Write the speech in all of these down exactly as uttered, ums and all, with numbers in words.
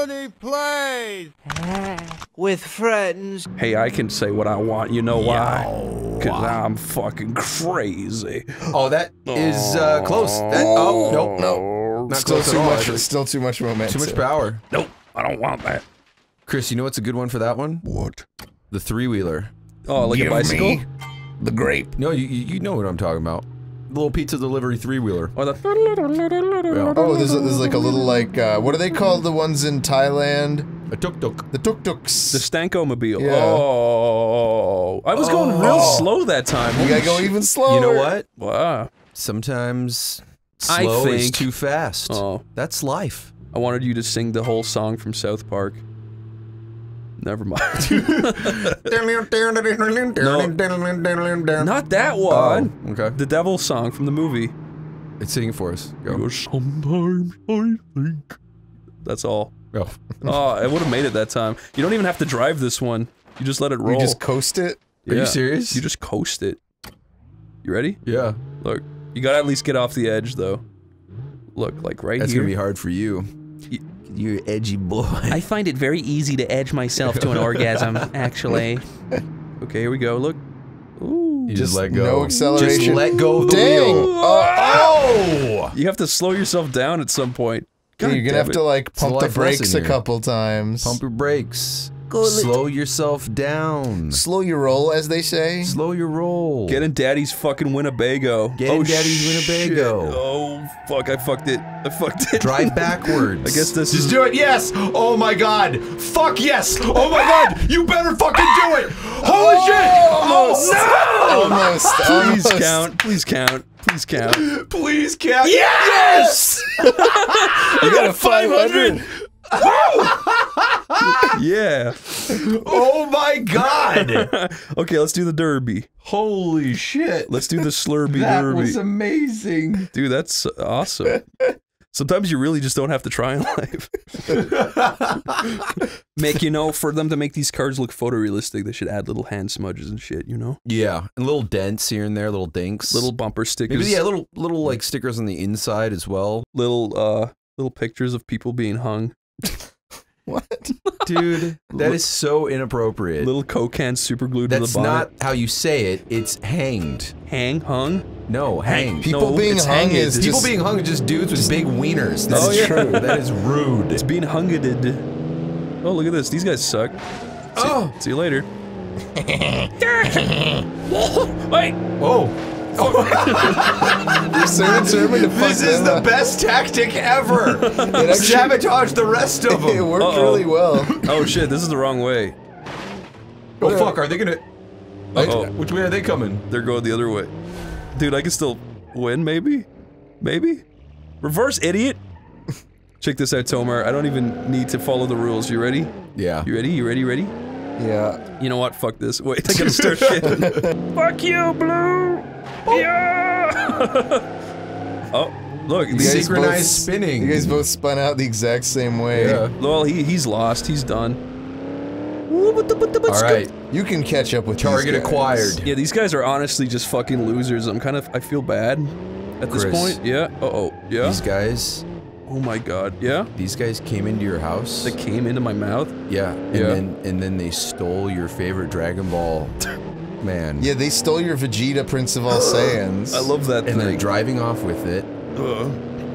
Oneyplays! With friends. Hey, I can say what I want, you know why? Cause I'm fucking crazy. Oh, that is uh, close. That, oh, nope, no. Not Still close too at all, much. actually. Still too much momentum. Too much power. Nope, I don't want that. Chris, you know what's a good one for that one? What? The three-wheeler. Oh, like Give a bicycle? me the grape. No, you you know what I'm talking about. The little pizza delivery three-wheeler. Or the Yeah. Oh, there's, a, there's like a little like, uh, what are they called, the ones in Thailand? A tuk-tuk. The tuk-tuks. The Stanko-mobile. Yeah. Oh, I was going real Oh. slow that time. You gotta go even slower. You know what? Wow. Sometimes I slow is think- too fast. Oh, That's life. I wanted you to sing the whole song from South Park. Never mind. Not that one. Oh, okay. The devil song from the movie. It's singing for us. Go. Goes, sometimes I think. That's all. Go. Oh, I would have made it that time. You don't even have to drive this one. You just let it roll. You just coast it? Are Yeah. you serious? You just coast it. You ready? Yeah. Look, you gotta at least get off the edge, though. Look, like right That's here. gonna be hard for you. Y- You're edgy boy. I find it very easy to edge myself to an orgasm, actually. Okay, here we go. Look. Ooh. You just, let go. No acceleration. Just let go of the Dang. wheel. Oh! You have to slow yourself down at some point. Yeah, God you're gonna damn have it. to like a pump the life brakes lesson a here. couple times. Pump your brakes. Go a lit- Slow yourself down. Slow your roll, as they say. Slow your roll. Get in Daddy's fucking Winnebago. Get in oh, Daddy's shit. Winnebago. Oh, fuck, I fucked it. I fucked it. Drive backwards. I guess this Just is- do it, yes! Oh my god! Fuck yes! Oh my god! You better fucking do it! Holy shit! Almost. Oh Almost. Please almost. count. Please count. Please count. no! Please count. Yes! You got a five hundred. Yeah. Oh my god! Okay, let's do the derby. Holy shit! Let's do the slurby That derby. was amazing. Dude, that's awesome. Sometimes you really just don't have to try in life. Make, you know, for them to make these cars look photorealistic, they should add little hand smudges and shit, you know? Yeah, and little dents here and there, little dinks. Little bumper stickers. Maybe, yeah, little little like stickers on the inside as well. Little, uh, little pictures of people being hung. What? Dude, that is so inappropriate. Little Coke cans super glued to That's the bonnet. not how you say it. It's hanged. Hang, hung? No, hanged. People No, being it's hung hanging. is People People just, being hung are just dudes with big wieners. That's Oh, yeah. true. That is rude. It's being hungeted. Oh, look at this. These guys suck. See, Oh! see you later. Wait! Whoa. you're so determined to fuck This is them the up. best tactic ever! actually- Sabotage the rest of It them! worked Uh-oh. really well. Oh shit, this is the wrong way. Oh fuck, are they gonna... Uh-oh. Which way are they coming? They're going the other way. Dude, I can still win, maybe? Maybe? Reverse, idiot! Check this out, Tomar. I don't even need to follow the rules. You ready? Yeah. You ready? You ready? You ready? Yeah. You know what? Fuck this. Wait, I gotta start shit. Fuck you, Blue! Yeah! Oh, look. You these- guys Synchronized both- spinning. You guys both spun out the exact same way. Yeah. Well, he, he's lost. He's done. Alright. You can catch up with Target these guys. acquired. Yeah, these guys are honestly just fucking losers. I'm kind of- I feel bad at this Chris. point. Yeah. Uh-oh. Yeah. These guys... Oh my god. Yeah? These guys came into your house. That came into my mouth? Yeah. And Yeah. then and then they stole your favorite Dragon Ball man. Yeah, they stole your Vegeta Prince of all Saiyans. I love that And they're thing. driving off with it. Uh,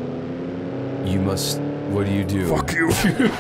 You must... What do you do? fuck you.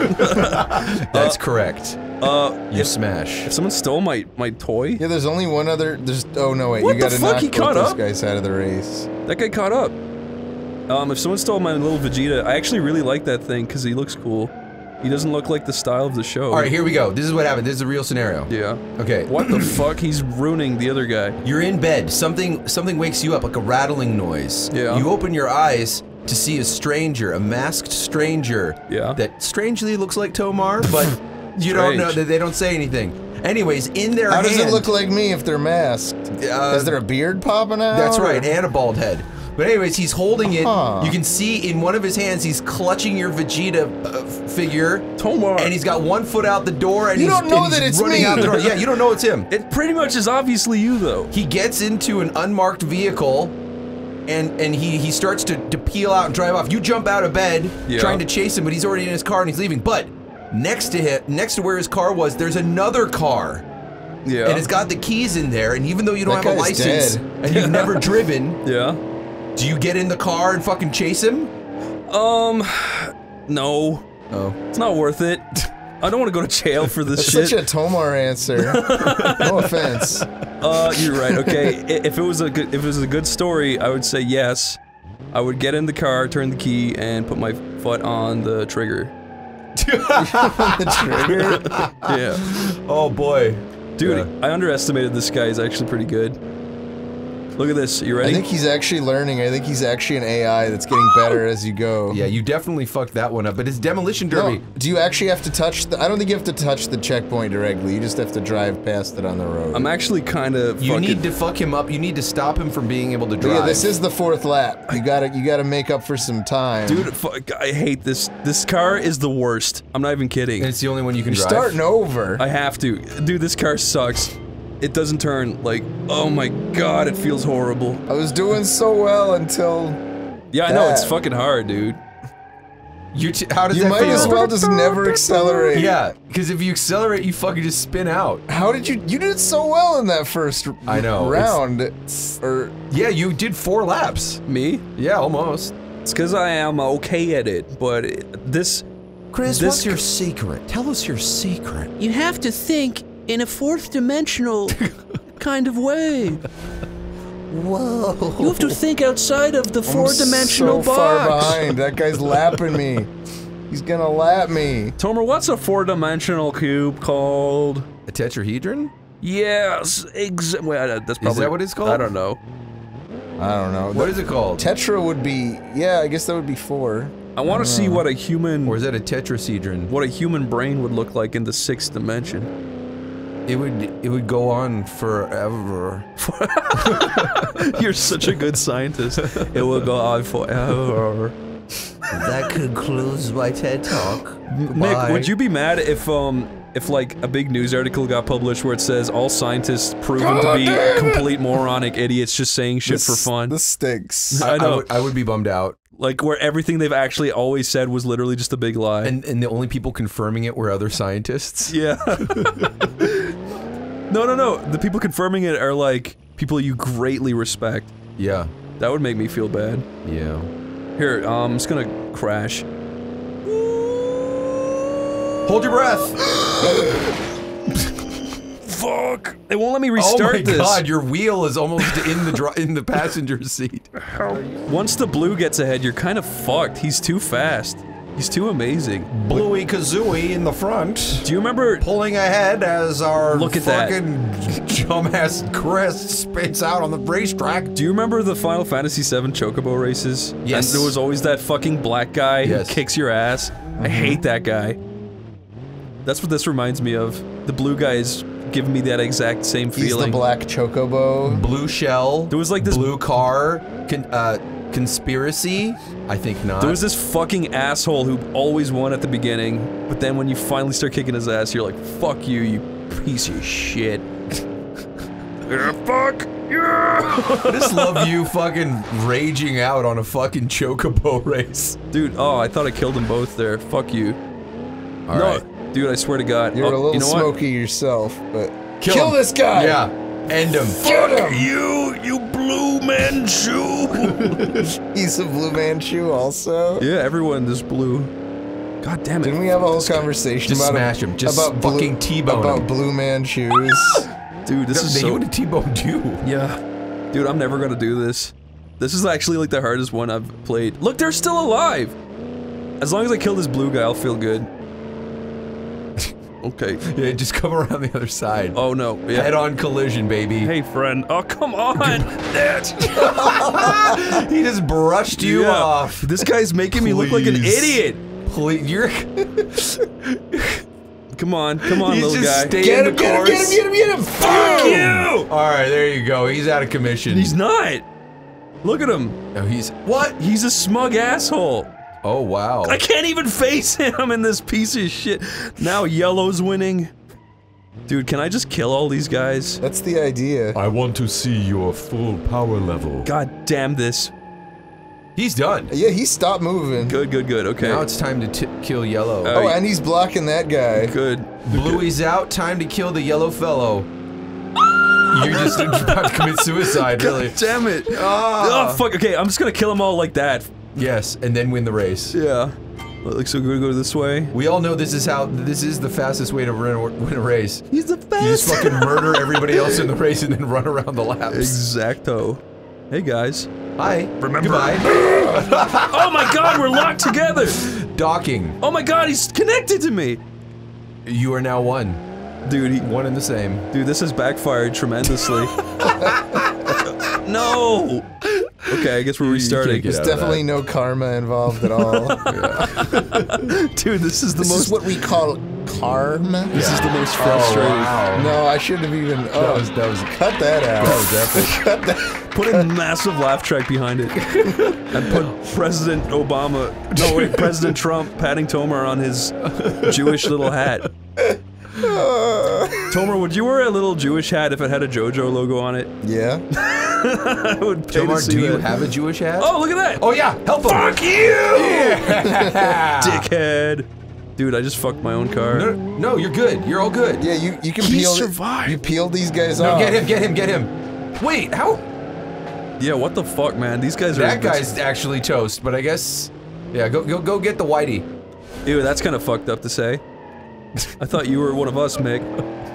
That's correct. Uh, You if, smash. if someone stole my, my toy, Yeah, there's only one other. There's. Oh no, wait. What you the gotta fuck? knock He both caught those up? guys out of the race. that guy caught up. Um, if someone stole my little Vegeta, I actually really like that thing because he looks cool. He doesn't look like the style of the show. Alright, here we go. This is what happened. This is a real scenario. Yeah. Okay. What the fuck? He's ruining the other guy. You're in bed. Something something wakes you up, like a rattling noise. Yeah. You open your eyes to see a stranger, a masked stranger. Yeah. That strangely looks like Tomar, but you don't know Strange. that they don't say anything. Anyways, in their How hand, does it look like me if they're masked? Uh, Is there a beard popping out? That's or- right, and a bald head. But anyways, he's holding it. Huh. You can see in one of his hands, he's clutching your Vegeta uh, figure. Tomar. And he's got one foot out the door, and You he's, don't know and he's that it's running me. out the door. Yeah, you don't know it's him. It pretty much is obviously you, though. He gets into an unmarked vehicle, and and he he starts to, to peel out and drive off. You jump out of bed, Yeah. trying to chase him, but he's already in his car and he's leaving. But Next to him, next to where his car was, there's another car. Yeah. And it's got the keys in there, and even though you don't That have a guy's license dead. and you've never driven, Yeah. do you get in the car and fucking chase him? Um, no. Oh. It's not worth it. I don't want to go to jail for this That's shit. such a Tomar answer. No offense. Uh, you're right. Okay, I- if it was a good, if it was a good story, I would say yes. I would get in the car, turn the key, and put my foot on the trigger. The trigger. Yeah, Oh boy. dude, Yeah. I underestimated this guy. He's actually pretty good. Look at this. You I ready? think he's actually learning. I think he's actually an A I that's getting better as you go. Yeah, you definitely fucked that one up, but it's Demolition Derby. No, do you actually have to touch the- I don't think you have to touch the checkpoint directly. You just have to drive past it on the road. I'm actually kind of. You need to fuck him up. You need to stop him from being able to But drive. yeah, this is the fourth lap. You gotta, you gotta make up for some time. Dude, fuck, I hate this. This car is the worst. I'm not even kidding. And it's the only one you can you're drive. starting over. I have to. Dude, this car sucks. It doesn't turn. Like, oh my god, it feels horrible. I was doing so well until Yeah, I know, it's that. fucking hard, dude. You t how does you that might feel? as well just never accelerate. Yeah, because if you accelerate, you fucking just spin out. How did you? You did so well in that first I know, round. Or Yeah, you did four laps. Me? Yeah, almost. It's because I am okay at it, but it, this... Chris, This what's your secret? Tell us your secret. You have to think in a fourth dimensional kind of way. Whoa. You have to think outside of the I'm four-dimensional so box. far behind. That guy's lapping me. He's gonna lap me. Tomer, what's a four-dimensional cube called? A tetrahedron? Yes, ex- well, that's probably... that what it's called? I don't know. I don't know. What is it called? Tetra would be. Yeah, I guess that would be four. I want to see what a human... Or is that a tetrahedron? what a human brain would look like in the sixth dimension. It would it would go on forever. You're such a good scientist. It will go on forever. That concludes my TED Talk. Nick, would you be mad if, um, if, like, a big news article got published where it says all scientists proven to be complete moronic idiots just saying shit This, for fun? This stinks. I know. I would, I would be bummed out. Like, where everything they've actually always said was literally just a big lie. And and the only people confirming it were other scientists. Yeah. No, no, no. The people confirming it are, like, people you greatly respect. Yeah. That would make me feel bad. Yeah. Here, um, I'm just gonna crash. Hold your breath. Fuck! It won't let me restart oh my this. god, your wheel is almost in the dri in the passenger seat. Once the blue gets ahead, you're kind of fucked. He's too fast. He's too amazing. Bluey Kazooie in the front. Do you remember? Pulling ahead as our Look at that. fucking dumbass Chris spits out on the racetrack. Do you remember the Final Fantasy seven Chocobo races? Yes. And there was always that fucking black guy Yes. who kicks your ass. I hate that guy. That's what this reminds me of. The blue guy is giving me that exact same He's feeling. the black chocobo. Blue shell. There was like this- blue car. Con uh, conspiracy. I think not. There was this fucking asshole who always won at the beginning, but then when you finally start kicking his ass, you're like, fuck you, you piece of shit. Yeah, fuck yeah! I just love you fucking raging out on a fucking chocobo race. Dude, oh, I thought I killed them both there. Fuck you. All no, right. dude, I swear to God. You're oh, a little you know smoky yourself, but Kill kill him. this guy. Yeah. End him. Get him. You, you blue Manchu! He's a blue Manchu also. Yeah, everyone is blue. God damn it. Didn't we have a whole conversation Just about smash him. Just about fucking blue, T-bone about him. blue Manchus? Dude, this is They so... would have T-boned you. Yeah. Dude, I'm never gonna do this. This is actually like the hardest one I've played. Look, they're still alive! As long as I kill this blue guy, I'll feel good. Okay. Yeah, just come around the other side. Oh no. Yeah. Head-on collision, baby. Hey, friend. Oh, come on! He just brushed you Yeah. off. This guy's making me look like an Please. idiot! Please, you're. Come on, come on, He's little just guy. staying Get the him! Get him! course. Get him! Get him! Get him! Fuck you! All right, there you go. He's out of commission. He's not! Look at him! No, he's. What? He's a smug asshole! Oh wow. I can't even face him in this piece of shit. Now yellow's winning. Dude, can I just kill all these guys? That's the idea. I want to see your full power level. God damn this. He's done. Yeah, he stopped moving. Good, good, good. Okay. Now it's time to t kill yellow. Uh, Oh, and he's blocking that guy. Good. Bluey's out. Time to kill the yellow fellow. You're just about to commit suicide, really. God damn it. Ah. Oh, fuck. Okay, I'm just gonna kill them all like that. Yes, and then win the race. Yeah. Like, so we're gonna go this way. We all know this is how- this is the fastest way to win a, win a race. He's the best. You just fucking murder everybody else in the race and then run around the laps. Exacto. Hey, guys. Hi. Remember- Goodbye. Oh my god, we're locked together! Docking. Oh my god, he's connected to me! You are now one. Dude, he- One and the same. Dude, this has backfired tremendously. No! Okay, I guess we're restarting. get There's out of definitely no karma involved at all. Dude, this is the This most- is what we call karma. This is the most frustrating. wow. No, I shouldn't have even. Oh, That was- that was- cut that out. That was epic. Cut that. Put a massive laugh track behind it. And put President Obama- no wait, President Trump patting Tomer on his Jewish little hat. Tomer, would you wear a little Jewish hat if it had a JoJo logo on it? Yeah. I would pay to Tomar, see do you that. have a Jewish hat? Oh, look at that! Oh yeah, help him! Fuck you! Yeah. Dickhead. Dude, I just fucked my own car. No, no, you're good. You're all good. Yeah, you you can He peel. survived. You peel these guys No, off. get him, get him, get him. Wait, how? Yeah, what the fuck, man? These guys are- That guy's actually toast, but I guess. Yeah, go go go get the whitey. Ew, that's kind of fucked up to say. I thought you were one of us, Mick.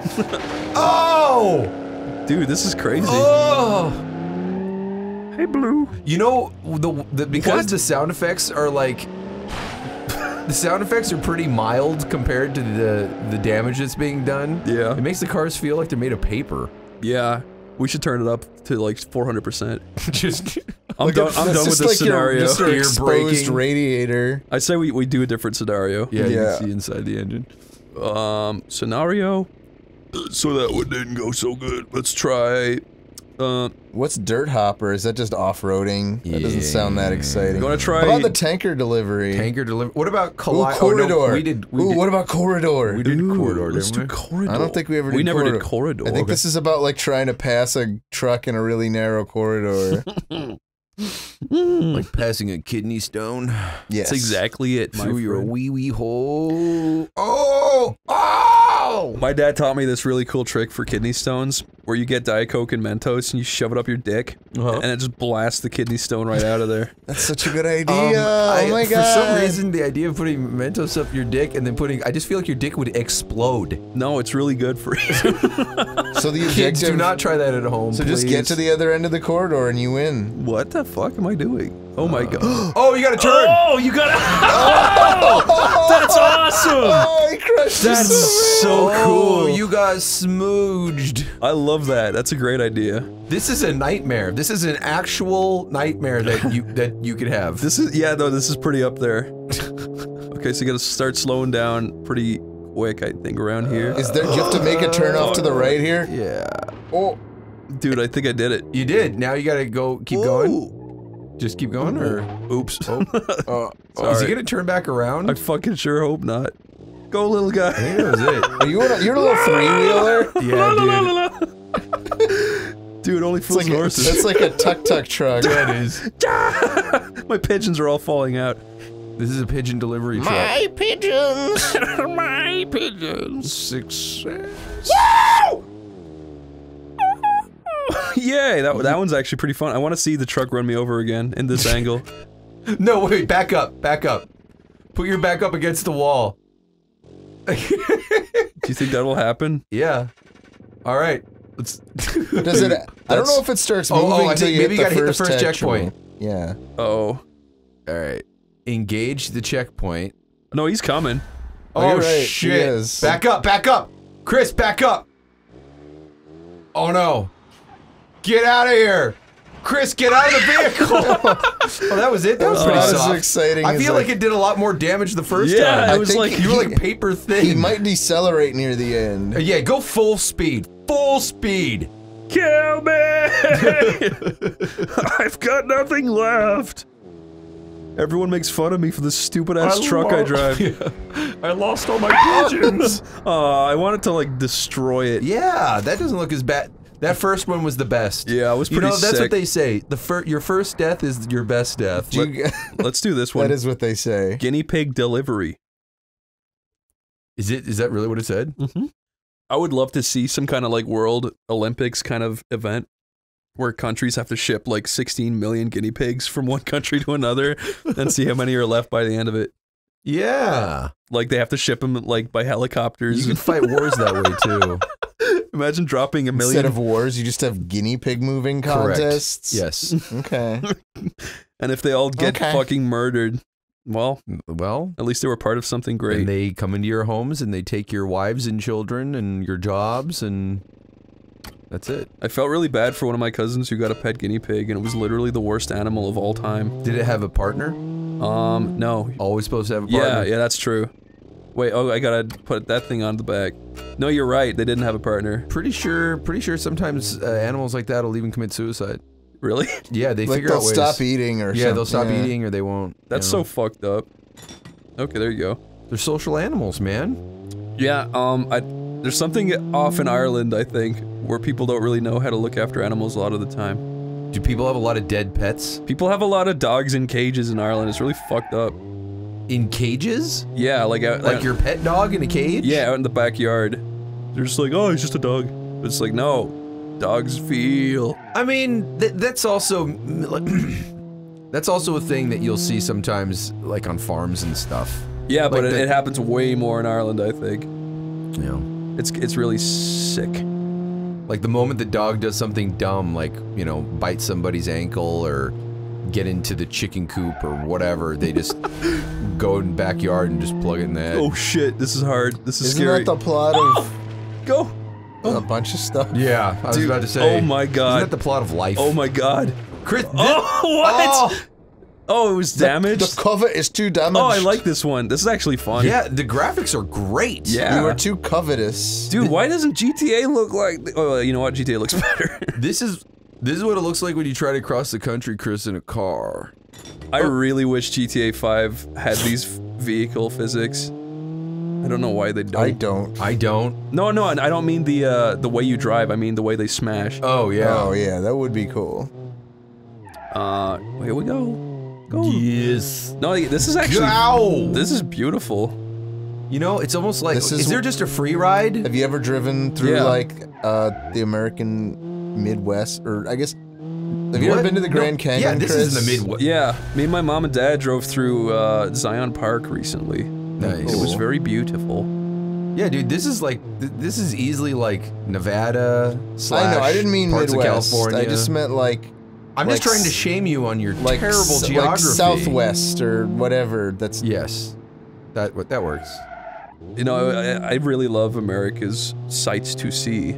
Oh! Dude, this is crazy. Oh! Hey, Blue. You know, the, the because What? the sound effects are like the sound effects are pretty mild compared to the the damage that's being done. Yeah. It makes the cars feel like they're made of paper. Yeah, we should turn it up to like four hundred percent. Just I'm done, I'm That's done with just this like your- scenario. just your Ear exposed breaking. radiator. I'd say we, we do a different scenario. yeah, you Yeah. can see inside the engine. Um, scenario? So that one didn't go so good. Let's try, uh, What's dirt hopper? Is that just off-roading? That doesn't sound that exciting. You wanna try- How about the tanker delivery? Tanker delivery. What about Ooh, collide? corridor. Oh, no, we did. We Ooh, did. what about corridor? We did Ooh, corridor, let's didn't do we? corridor. I don't think we ever did We never corridor. did corridor. I think this is about like trying to pass a truck in a really narrow corridor. Like passing a kidney stone Yes. That's exactly it, my through your friend. wee wee hole. Oh! Oh! My dad taught me this really cool trick for kidney stones, where you get Diet Coke and Mentos and you shove it up your dick, Uh-huh. and it just blasts the kidney stone right out of there. That's such a good idea. Um, I- oh my for god. some reason, the idea of putting Mentos up your dick and then putting, I just feel like your dick would explode. No, it's really good for you. So the Kids, objective. do not try that at home. So just get to the other end of the corridor and you win. What the fuck am I doing? Oh my god. Oh, you gotta turn! Oh, you got oh, that's awesome! Oh, I crushed you That's so so Oh, cool. you got smooged. I love that. That's a great idea. This is a nightmare. This is an actual nightmare that you that you could have. This is yeah, no, this is pretty up there. Okay, so you gotta start slowing down pretty quick, I think, around here. Is there? Do you have to make a turn off to the right here? Yeah. Oh, Dude, I think I did it. You did. Now you gotta go. Keep going. Just keep going, or Oops. oh, oh, oh, is he Sorry. gonna turn back around? I fucking sure hope not. Go, little guy. I think that was it. are you on a, you're a little three-wheeler? Yeah, dude. Dude, only It's fools like and a, horses. that's like a tuk-tuk truck. That is. My pigeons are all falling out. This is a pigeon delivery truck. My pigeons. My pigeons. Success. Yay, that, that one's actually pretty fun. I want to see the truck run me over again in this angle. No, wait. Back up. Back up. Put your back up against the wall. Do you think that'll happen? Yeah. All right. Let's. Does it? I don't know if it starts Oh, moving oh, I until think you maybe you hit gotta the hit the first, first checkpoint. checkpoint. Yeah. Oh. All right. Engage the checkpoint. No, he's coming. Oh, you're right, he shit. is. Back up, back up. Chris, back up. Oh no. Get out of here. Chris, get out of the vehicle. Oh, that was it? That was That's pretty not as soft. exciting I as feel I- like it did a lot more damage the first Yeah, time. it was think like- You were he- like paper thin. He might decelerate near the end. Uh, yeah, go full speed. Full speed. Kill me! I've got nothing left. Everyone makes fun of me for this stupid ass truck I drive. I lost all my pigeons. Oh, I wanted to like destroy it. Yeah, that doesn't look as bad. That first one was the best. Yeah, it was pretty You know, that's sick. what they say. The fir your first death is your best death. Do you- Let's do this one. That is what they say. Guinea pig delivery. Is it? Is that really what it said? Mm-hmm. I would love to see some kind of like World Olympics kind of event where countries have to ship like sixteen million guinea pigs from one country to another and see how many are left by the end of it. Yeah. Like they have to ship them like by helicopters. You can fight wars that way too. Imagine dropping a million. Instead of wars, you just have guinea pig moving contests. Yes. Okay. And if they all get Okay. fucking murdered, well, Well, at least they were part of something great. and they come into your homes and they take your wives and children and your jobs and that's it. I felt really bad for one of my cousins who got a pet guinea pig, and it was literally the worst animal of all time. Did it have a partner? Um, no. Always supposed to have a partner? Yeah, yeah, that's true. Wait, oh, I gotta put that thing on the back. No, you're right. They didn't have a partner. Pretty sure, pretty sure sometimes uh, animals like that will even commit suicide. Really? Yeah, they Like figure they'll out ways. stop eating or Yeah, something. they'll stop yeah. eating or they won't. That's you so know. fucked up. Okay, there you go. They're social animals, man. Yeah, um, I, there's something off in Ireland, I think, where people don't really know how to look after animals a lot of the time. Do people have a lot of dead pets? People have a lot of dogs in cages in Ireland. It's really fucked up. In cages? Yeah, like out, Like out- your pet dog in a cage? yeah, out in the backyard. They're just like, oh, he's just a dog. But it's like, no, dogs feel. I mean, th that's also that's also a thing that you'll see sometimes, like on farms and stuff. Yeah, but Like it, the- it happens way more in Ireland, I think. You know, It's it's really sick. like the moment the dog does something dumb, like you know, bite somebody's ankle or get into the chicken coop or whatever, they just go in the backyard and just plug it in the head. Oh shit, this is hard. This is Isn't scary. that the plot of Go. a bunch of stuff? Yeah, I was Dude, about to say. oh my God. Isn't that the plot of life? Oh my god. Chris, Oh, what? Oh! Oh, it was The- damaged? The cover is too damaged. Oh, I like this one. This is actually fun. Yeah, the graphics are great. Yeah. You were too covetous. Dude, why doesn't G T A look like... Oh, you know what? G T A looks better. This is this is what it looks like when you try to cross the country, Chris, in a car. I really wish G T A five had these vehicle physics. I don't know why they don't. I don't. I don't. No, no, I don't mean the uh, the way you drive. I mean the way they smash. Oh yeah. Oh yeah, that would be cool. Uh, here we go. Go. Yes. No, this is actually... Ow! This is beautiful. You know, it's almost like This is, is- there just a free ride? Have you ever driven through Yeah. like uh, the American Midwest, or I guess? Have you ever What? been to the No, Grand Canyon? Yeah, this Chris? is in the Midwest. Yeah, me and my mom and dad drove through uh, Zion Park recently. Nice. It was Cool. very beautiful. Yeah, dude, this is like th this is easily like Nevada slash I know. I didn't mean parts Midwest. of California. I just meant like I'm like just trying to s- shame you on your like terrible s- geography. like Southwest or whatever. That's Yes, that what that works. You know, I, I really love America's sights to see.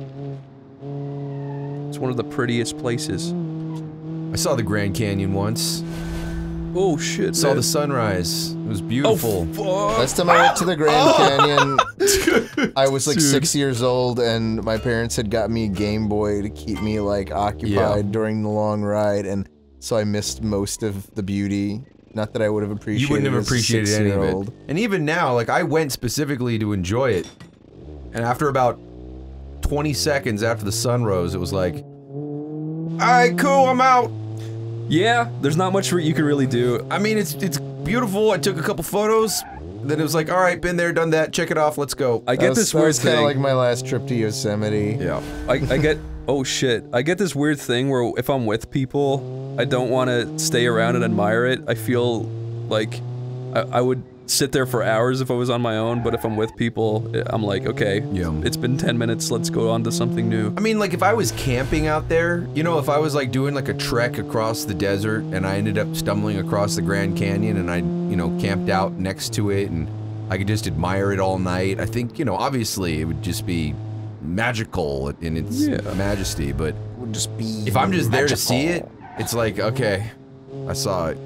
It's one of the prettiest places. I saw the Grand Canyon once. Oh shit! Saw man. the sunrise. It was Oh beautiful. fuck! Last time I went to the Grand Canyon, I was like Dude. six years old, and my parents had got me a Game Boy to keep me like occupied Yeah. during the long ride, and so I missed most of the beauty. Not that I would have appreciated. You wouldn't have as a appreciated any of it. six-year-old. And even now, like I went specifically to enjoy it, and after about twenty seconds after the sun rose, it was like, all right, cool, I'm out. Yeah, there's not much you can really do. I mean, it's it's beautiful. I took a couple photos. Then it was like, all right, been there, done that. Check it off. Let's go. I That get was- this that weird was kind thing. of like my last trip to Yosemite. Yeah. I, I get, oh shit, I get this weird thing where if I'm with people, I don't want to stay around and admire it. I feel like I, I would sit there for hours if I was on my own, but if I'm with people, I'm like, okay, Yeah. it's been ten minutes, let's go on to something new. I mean, like if I was camping out there, you know, if I was like doing like a trek across the desert and I ended up stumbling across the Grand Canyon and I, you know, camped out next to it and I could just admire it all night, I think, you know, obviously it would just be magical in its Yeah. majesty, but Would just be. if I'm just there to see it, magical. it's like, okay, I saw it.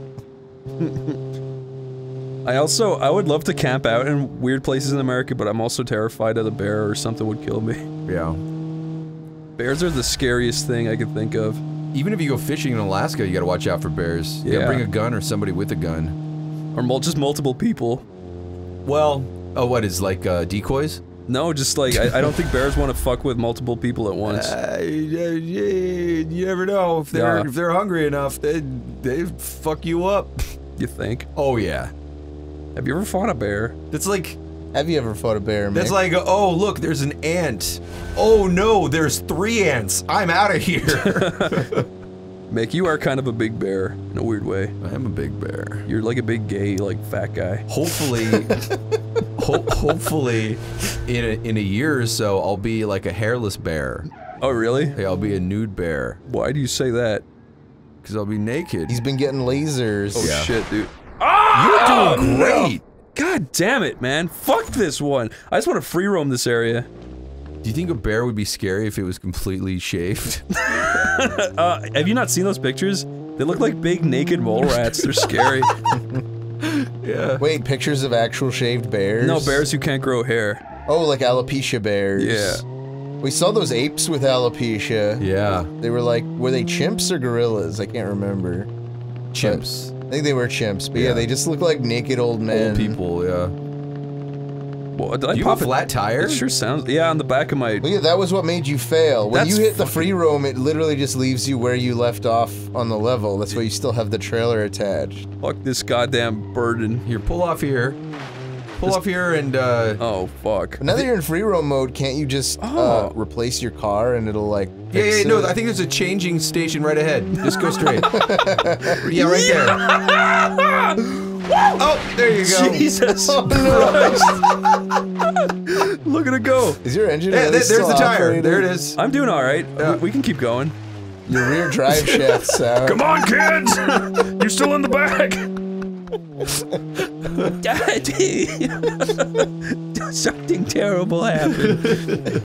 I also, I would love to camp out in weird places in America, but I'm also terrified that a bear or something would kill me. Yeah. Bears are the scariest thing I could think of. Even if you go fishing in Alaska, you gotta watch out for bears. You Yeah. gotta bring a gun or somebody with a gun. Or mul just multiple people. Well, oh, what is like uh, decoys? No, just like, I, I don't think bears want to fuck with multiple people at once. Uh, yeah, yeah, you never know. If they're, Yeah. if they're hungry enough, they they fuck you up. You think? Oh, yeah. Have you ever fought a bear? That's like... Have you ever fought a bear, man? That's like, oh, look, there's an ant. Oh, no, there's three ants. I'm out of here. Mick, you are kind of a big bear, in a weird way. I am a big bear. You're like a big gay, like, fat guy. Hopefully, ho hopefully, in a, in a year or so, I'll be like a hairless bear. Oh, really? Hey, I'll be a nude bear. Why do you say that? Because I'll be naked. He's been getting lasers. Oh, Yeah. shit, dude. You're doing great! God damn it, man. Fuck this one. I just want to free roam this area. Do you think a bear would be scary if it was completely shaved? Uh, have you not seen those pictures? They look like big naked mole rats. They're scary. Yeah. Wait, pictures of actual shaved bears? No, bears who can't grow hair. Oh, like alopecia bears. Yeah. We saw those apes with alopecia. Yeah. They were like, were they chimps or gorillas? I can't remember. Chimps. But I think they were chimps, but yeah, Yeah. they just look like naked old men. Old people, yeah. Well, did I Do you pop have a flat tire? It sure sounds. Yeah, on the back of my. Well, yeah, that was what made you fail. When That's you hit the fucking- free roam, it literally just leaves you where you left off on the level. That's why you still have the trailer attached. Fuck this goddamn burden. Here, pull off here. Pull off here and, uh... Oh, fuck. But now that you're in free roam mode, can't you just uh, Oh. replace your car and it'll like Yeah, fix yeah, no, it? I think there's a changing station right ahead. Just go straight. Yeah, right there. Oh, there you go. Jesus Oh, Christ. Look at it go. Is your engine Yeah, really there- there's still the tire. operating? There it is. I'm doing alright. Yeah. We can keep going. Your rear drive shaft's out. Come on, kids! You're still in the back! Daddy! Something terrible happened.